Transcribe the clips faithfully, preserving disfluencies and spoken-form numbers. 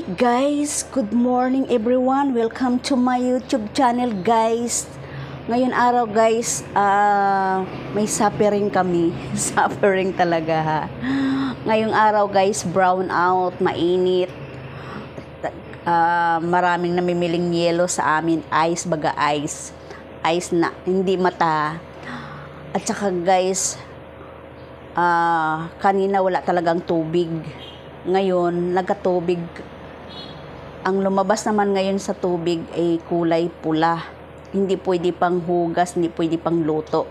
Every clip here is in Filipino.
Guys, good morning everyone. Welcome to my YouTube channel, guys. Ngayon araw, guys, uh, may suffering kami. Suffering talaga, ha. Ngayong araw, guys, brown out, mainit. Uh, maraming namimiling yelo sa amin. Ice, baga ice. Ice na, hindi mata. At saka, guys, uh, kanina wala talagang tubig. Ngayon, nagkatubig. Ang lumabas naman ngayon sa tubig ay kulay pula. Hindi pwede pang hugas, hindi pwede pang luto.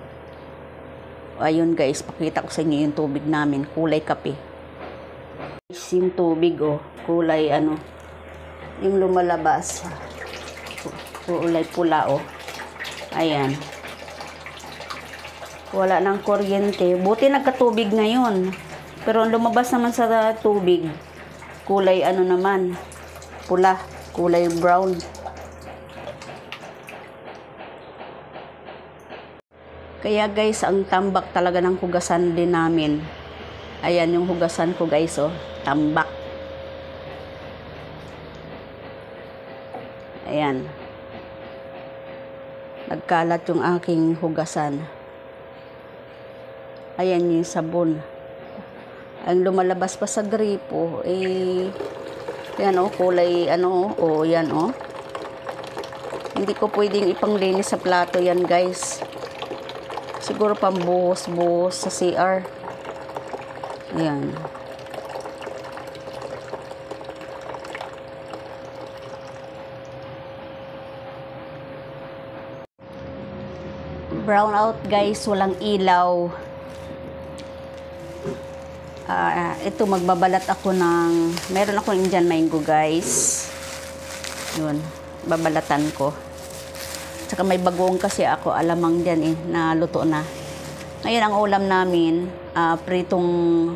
Ayun guys, pakita ko sa inyo yung tubig namin. Kulay kape. Yung tubig, oh, kulay ano, yung lumalabas. Kulay pula, oh. Ayan. Wala nang kuryente. Buti nagkatubig ngayon. Pero ang lumabas naman sa tubig, kulay ano naman, pula, kulay brown. Kaya guys, ang tambak talaga ng hugasan din namin. Ayan yung hugasan ko guys, oh, tambak. Ayan. Nagkalat yung aking hugasan. Ayan yung sabon. Ang lumalabas pa sa gripo, eh, yan o, oh, kulay, ano, o, oh, yan o. Oh. Hindi ko pwedeng ipanglinis sa plato yan, guys. Siguro pambuhos-buhos sa C R. Ayan. Brown out, guys, walang ilaw. Uh, ito, magbabalat ako ng, meron ako Indian mango, guys. Yun, babalatan ko. Tsaka may bagong kasi ako, alamang dyan eh, na luto na. Ngayon, ang ulam namin, uh, pritong,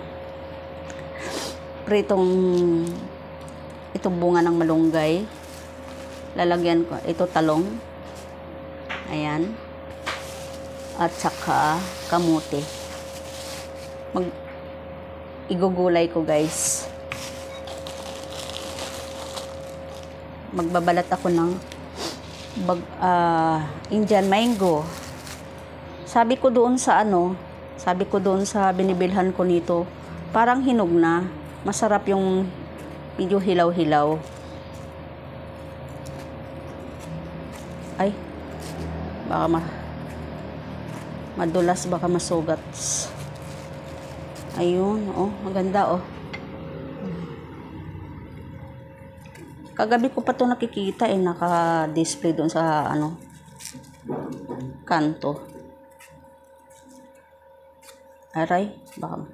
pritong, itong bunga ng malunggay. Lalagyan ko, ito talong. Ayan. At saka, kamote. Mag, igugulay ko guys. Magbabalat ako ng bag, uh, Indian mango. Sabi ko doon sa ano, sabi ko doon sa binibilhan ko nito, parang hinog na. Masarap yung medyo hilaw-hilaw. Ay, baka ma madulas, baka masugat. Ayun, oh, maganda, oh. Kagabi ko pa to nakikita, eh, naka-display doon sa, ano, kanto. Aray, baka.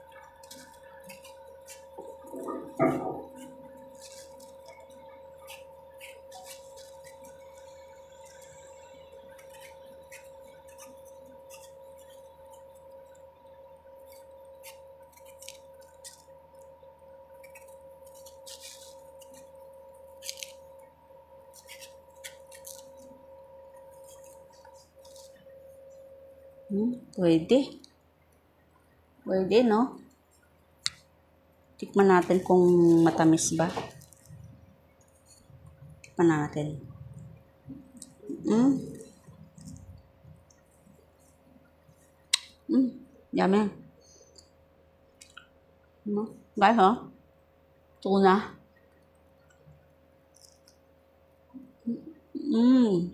Hmm, pwede. Pwede, no? Tikman natin kung matamis ba. Tikman natin. Hmm. Hmm, yummy. No? Guys, oh. Tuna. Hmm.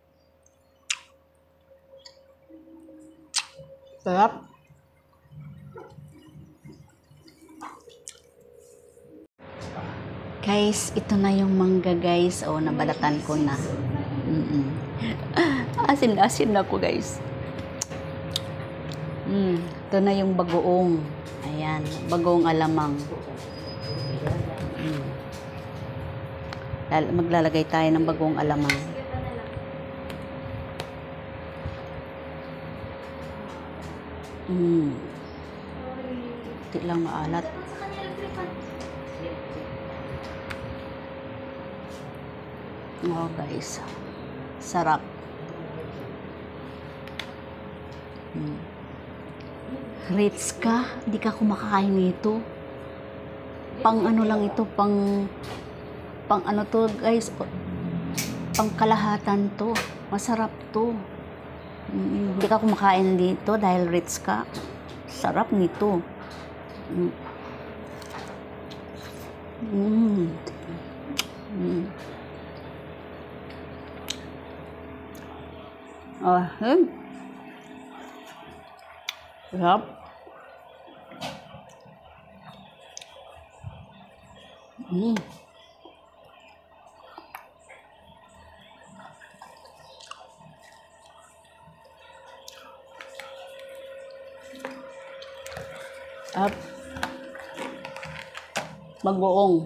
Sarap. Guys, ito na yung mangga, guys. Oh, nabalatan ko na. Mm-mm. Asin-asin na ko, guys. Mm, ito na yung bagoong. Ayan, bagoong alamang. Mm. Maglalagay tayo ng bagoong alamang. Hmm. Hindi lang maalat. Oh guys. Sarap. Hmm. Rich ka? Hindi ka kumakain nito. pang ano lang ito, pang pang ano to guys, pang kalahatan to. Masarap to. Mm, hindi ka kumakain dito dahil rich ka. Sarap nito. Mm. Mm. Mm. Ah, hmm. Sarap. Mm. At bagoong.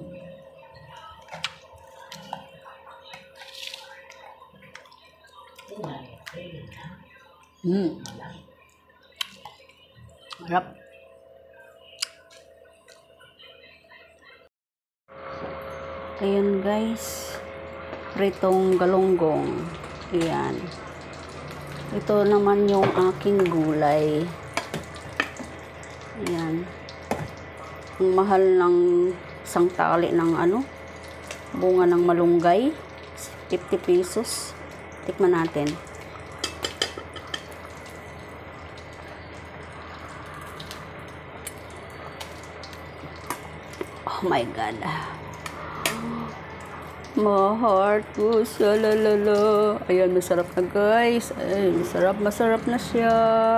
Mm. Sarap. Ayan guys, pritong galunggong. Ayan. Ito naman yung aking gulay. Ayan. Ang mahal ng isang tali ng ano, bunga ng malunggay. fifty pesos. Tikman natin. Oh my God. Ma-heart ko siya, lalala. Ayan, masarap na guys. Ay, masarap, masarap na siya.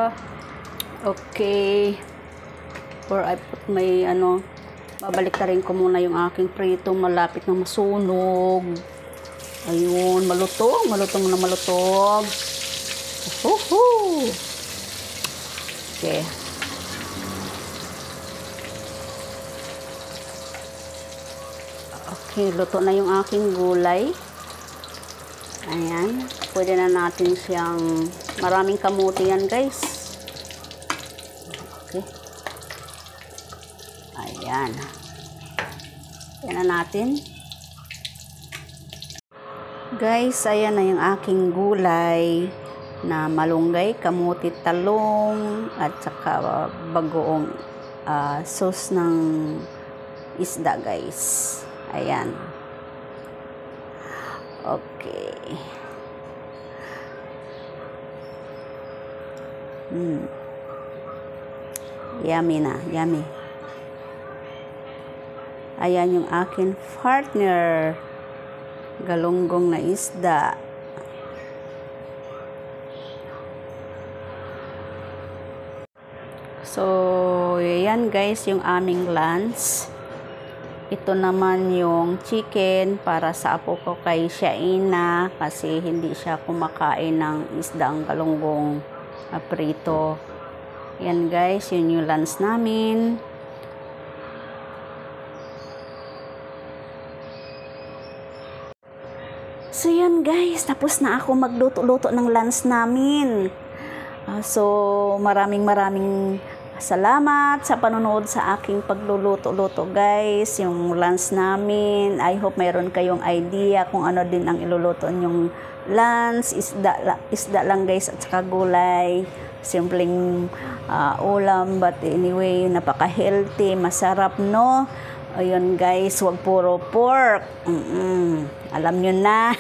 Okay. Or I put my, ano, babalik na rin ko muna yung aking prito. Malapit na masunog. Ayun, malutong, malutong na malutong. Woohoo! Okay. Okay, luto na yung aking gulay. Ayan. Pwede na natin siyang, maraming kamuti yan guys. Okay. Ayan. Ayan na natin. Guys, ayan na yung aking gulay na malunggay, kamuti, talong, at saka bagoong uh, sauce ng isda guys. Ayan. Okay. Hmm. Yummy na. Yummy. Ayan yung akin partner. Galunggong na isda. So, yan guys yung aming lunch. Ito naman yung chicken para sa apo ko kay Shaina kasi hindi siya kumakain ng isdang galunggong uh, prito. Yan guys, yun yung lunch namin. So yan guys, tapos na ako magluto-luto ng lunch namin. Uh, so maraming maraming salamat sa panonood sa aking pagluluto-luto guys, yung lunch namin. I hope mayroon kayong idea kung ano din ang iluluto nyong lunch. Isda, isda lang guys at saka gulay. Simpleng uh, ulam but anyway, napaka-healthy, masarap no. Ayun guys, wag puro pork. Mm-mm. Alam nyo na.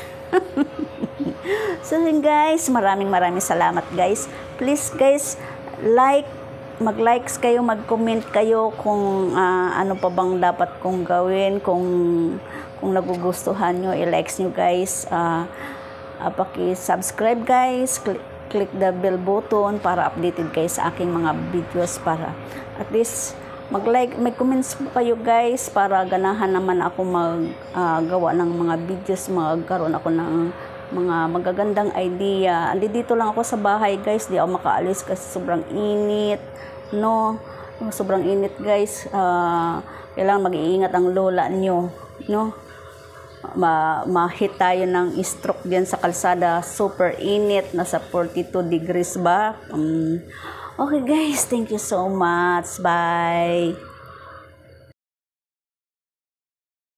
So yun guys, maraming maraming salamat guys. Please guys, like, mag-likes kayo, mag-comment kayo kung uh, ano pa bang dapat kong gawin, kung kung nagugustuhan nyo, i-likes nyo guys, uh, uh, paki-subscribe guys, click, click the bell button para updated kayo sa aking mga videos, para at least mag-like, may comments po kayo guys para ganahan naman ako mag-gawa uh, ng mga videos, magkaroon ako ng mga magagandang idea. Andi dito lang ako sa bahay guys, di ako makaalis kasi sobrang init. No, sobrang init guys. Uh, kailangan mag-iingat ang lola nyo, no? Ma ma-hit tayo ng stroke diyan sa kalsada. Super init, nasa forty-two degrees ba? Um, okay guys, thank you so much. Bye.